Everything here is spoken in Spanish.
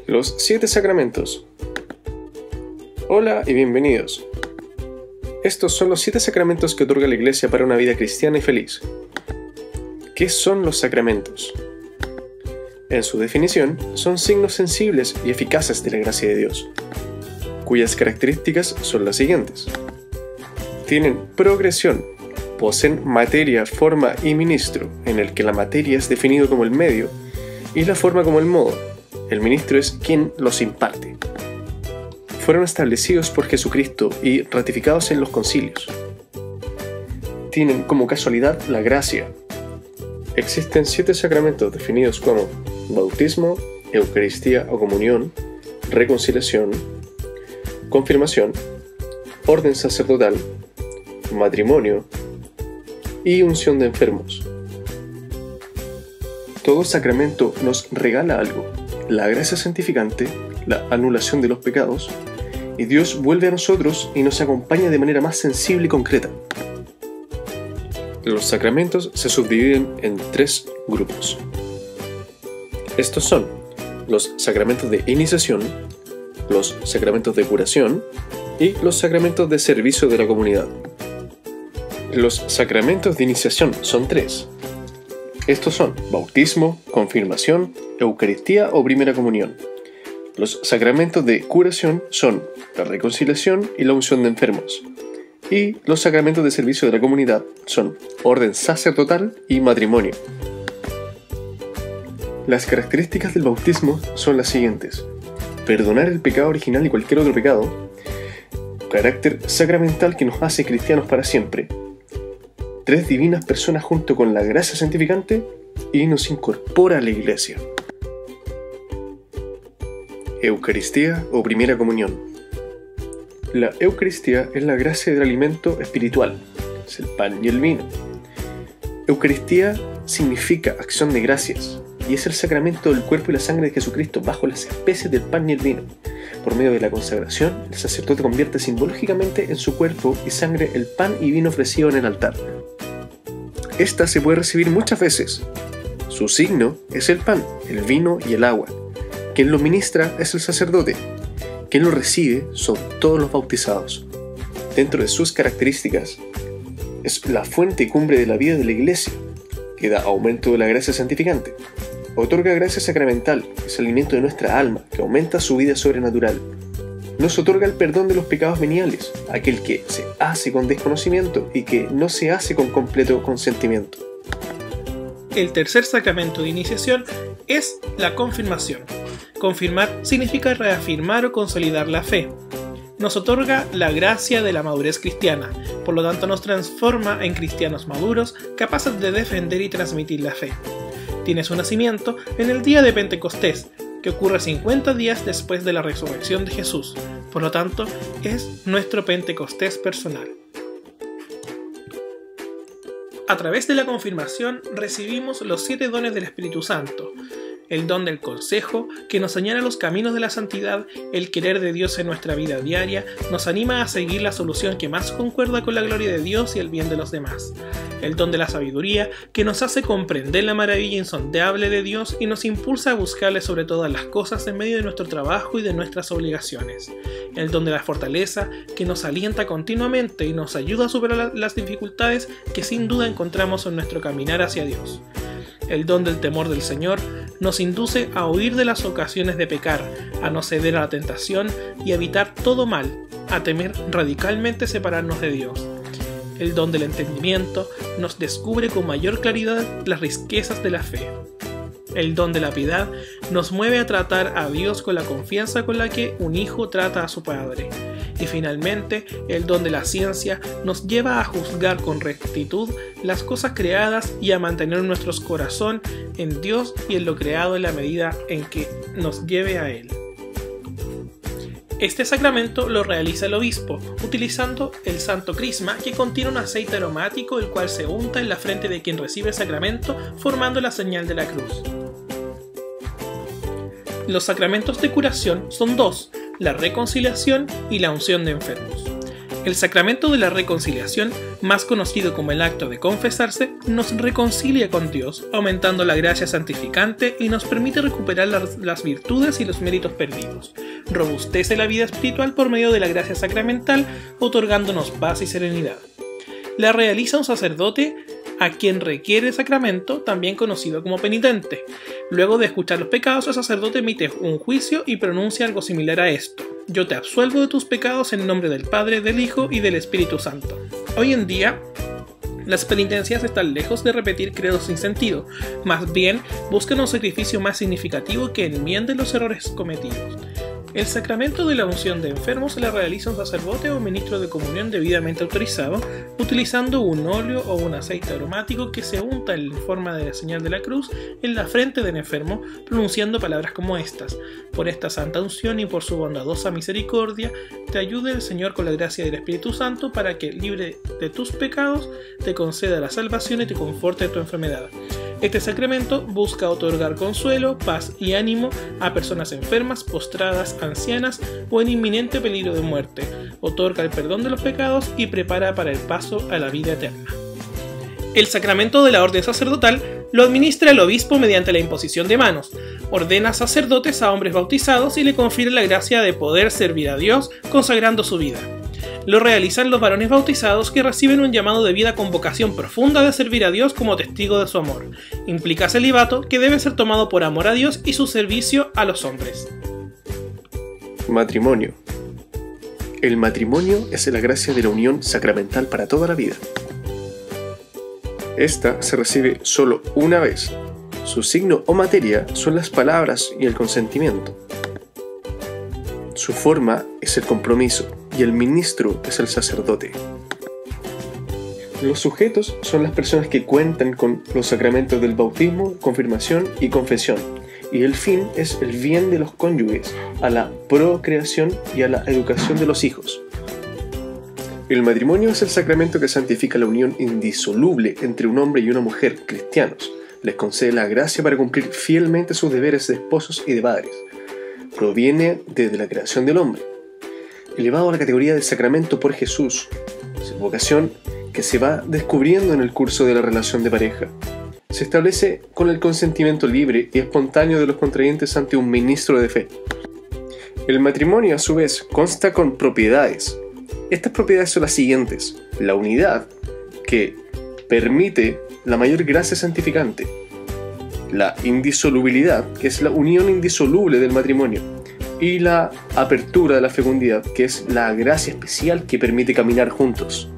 Los 7 sacramentos. Hola y bienvenidos. Estos son los 7 sacramentos que otorga la Iglesia para una vida cristiana y feliz. ¿Qué son los sacramentos? En su definición, son signos sensibles y eficaces de la gracia de Dios, cuyas características son las siguientes. Tienen progresión, poseen materia, forma y ministro, en el que la materia es definido como el medio y la forma como el modo. El ministro es quien los imparte. Fueron establecidos por Jesucristo y ratificados en los concilios. Tienen como casualidad la gracia. Existen 7 sacramentos definidos como bautismo, Eucaristía o comunión, reconciliación, confirmación, orden sacerdotal, matrimonio y unción de enfermos. Todo sacramento nos regala algo: la gracia santificante, la anulación de los pecados, y Dios vuelve a nosotros y nos acompaña de manera más sensible y concreta. Los sacramentos se subdividen en 3 grupos. Estos son los sacramentos de iniciación, los sacramentos de curación y los sacramentos de servicio de la comunidad. Los sacramentos de iniciación son 3. Estos son bautismo, confirmación, Eucaristía o primera comunión. Los sacramentos de curación son la reconciliación y la unción de enfermos. Y los sacramentos de servicio de la comunidad son orden sacerdotal y matrimonio. Las características del bautismo son las siguientes: perdonar el pecado original y cualquier otro pecado, carácter sacramental que nos hace cristianos para siempre, 3 divinas personas junto con la gracia santificante y nos incorpora a la Iglesia. Eucaristía o primera comunión. La Eucaristía es la gracia del alimento espiritual, es el pan y el vino. Eucaristía significa acción de gracias y es el sacramento del cuerpo y la sangre de Jesucristo bajo las especies del pan y el vino. Por medio de la consagración, el sacerdote convierte simbológicamente en su cuerpo y sangre el pan y vino ofrecido en el altar. Esta se puede recibir muchas veces. Su signo es el pan, el vino y el agua. Quien lo ministra es el sacerdote. Quien lo recibe son todos los bautizados. Dentro de sus características, es la fuente y cumbre de la vida de la Iglesia, que da aumento de la gracia santificante. Otorga gracia sacramental, que es el alimento de nuestra alma, que aumenta su vida sobrenatural. Nos otorga el perdón de los pecados veniales, aquel que se hace con desconocimiento y que no se hace con completo consentimiento. El tercer sacramento de iniciación es la confirmación. Confirmar significa reafirmar o consolidar la fe. Nos otorga la gracia de la madurez cristiana, por lo tanto nos transforma en cristianos maduros, capaces de defender y transmitir la fe. Tiene su nacimiento en el día de Pentecostés, que ocurre 50 días después de la resurrección de Jesús. Por lo tanto, es nuestro Pentecostés personal. A través de la confirmación recibimos los 7 dones del Espíritu Santo: el don del consejo, que nos señala los caminos de la santidad, el querer de Dios en nuestra vida diaria, nos anima a seguir la solución que más concuerda con la gloria de Dios y el bien de los demás. El don de la sabiduría, que nos hace comprender la maravilla insondable de Dios y nos impulsa a buscarle sobre todas las cosas en medio de nuestro trabajo y de nuestras obligaciones. El don de la fortaleza, que nos alienta continuamente y nos ayuda a superar las dificultades que sin duda encontramos en nuestro caminar hacia Dios. El don del temor del Señor nos induce a huir de las ocasiones de pecar, a no ceder a la tentación y a evitar todo mal, a temer radicalmente separarnos de Dios. El don del entendimiento nos descubre con mayor claridad las riquezas de la fe. El don de la piedad nos mueve a tratar a Dios con la confianza con la que un hijo trata a su padre. Y finalmente, el don de la ciencia nos lleva a juzgar con rectitud las cosas creadas y a mantener nuestro corazón en Dios y en lo creado en la medida en que nos lleve a Él. Este sacramento lo realiza el obispo, utilizando el santo crisma, que contiene un aceite aromático el cual se unta en la frente de quien recibe el sacramento, formando la señal de la cruz. Los sacramentos de curación son 2, la reconciliación y la unción de enfermos. El sacramento de la reconciliación, más conocido como el acto de confesarse, nos reconcilia con Dios, aumentando la gracia santificante y nos permite recuperar las virtudes y los méritos perdidos. Robustece la vida espiritual por medio de la gracia sacramental, otorgándonos paz y serenidad. La realiza un sacerdote a quien requiere el sacramento, también conocido como penitente. Luego de escuchar los pecados, el sacerdote emite un juicio y pronuncia algo similar a esto: yo te absuelvo de tus pecados en nombre del Padre, del Hijo y del Espíritu Santo. Hoy en día, las penitencias están lejos de repetir credos sin sentido, más bien buscan un sacrificio más significativo que enmiende los errores cometidos. El sacramento de la unción de enfermos se le realiza un sacerdote o ministro de comunión debidamente autorizado, utilizando un óleo o un aceite aromático que se unta en forma de la señal de la cruz en la frente del enfermo, pronunciando palabras como estas: por esta santa unción y por su bondadosa misericordia, te ayude el Señor con la gracia del Espíritu Santo para que, libre de tus pecados, te conceda la salvación y te conforte de tu enfermedad. Este sacramento busca otorgar consuelo, paz y ánimo a personas enfermas, postradas, ancianas o en inminente peligro de muerte, otorga el perdón de los pecados y prepara para el paso a la vida eterna. El sacramento de la orden sacerdotal lo administra el obispo mediante la imposición de manos, ordena sacerdotes a hombres bautizados y le confiere la gracia de poder servir a Dios consagrando su vida. Lo realizan los varones bautizados que reciben un llamado de vida con vocación profunda de servir a Dios como testigo de su amor. Implica celibato que debe ser tomado por amor a Dios y su servicio a los hombres. Matrimonio. El matrimonio es la gracia de la unión sacramental para toda la vida. Esta se recibe solo una vez. Su signo o materia son las palabras y el consentimiento. Su forma es el compromiso y el ministro es el sacerdote. Los sujetos son las personas que cuentan con los sacramentos del bautismo, confirmación y confesión, y el fin es el bien de los cónyuges, a la procreación y a la educación de los hijos. El matrimonio es el sacramento que santifica la unión indisoluble entre un hombre y una mujer cristianos. Les concede la gracia para cumplir fielmente sus deberes de esposos y de padres. Proviene desde la creación del hombre, elevado a la categoría de sacramento por Jesús, vocación que se va descubriendo en el curso de la relación de pareja. Se establece con el consentimiento libre y espontáneo de los contrayentes ante un ministro de fe. El matrimonio, a su vez, consta con propiedades. Estas propiedades son las siguientes: la unidad, que permite la mayor gracia santificante; la indisolubilidad, que es la unión indisoluble del matrimonio; y la apertura de la fecundidad, que es la gracia especial que permite caminar juntos.